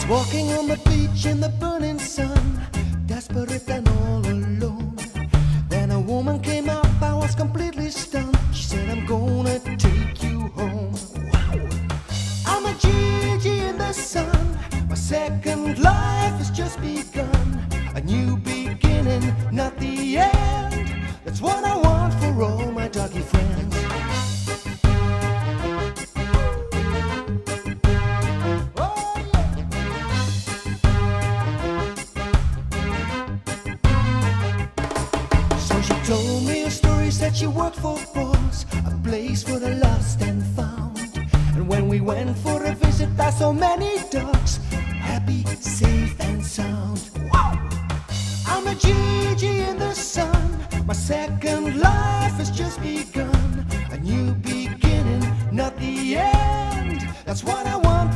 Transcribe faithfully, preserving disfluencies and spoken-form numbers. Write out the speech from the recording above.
Walking on the beach in the burning sun, desperate and all alone. Then a woman came up, I was completely stunned. She said, I'm gonna take you home. I'm a Gigi in the sun, my second life has just begun. A new beginning, not the end. That's what I want for all my doggy friends. Told me a story, said she worked for PAWS, a place for the lost and found. And when we went for a visit, I saw many dogs, happy, safe and sound. I'm a Gigi in the sun, my second life has just begun. A new beginning, not the end. That's what I want